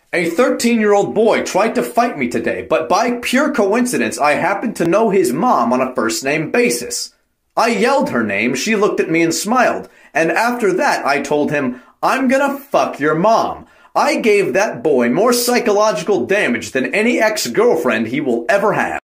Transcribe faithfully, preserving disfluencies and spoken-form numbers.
A thirteen-year-old boy tried to fight me today, but by pure coincidence I happened to know his mom on a first-name basis. I yelled her name, she looked at me and smiled, and after that I told him, "I'm gonna fuck your mom." I gave that boy more psychological damage than any ex-girlfriend he will ever have.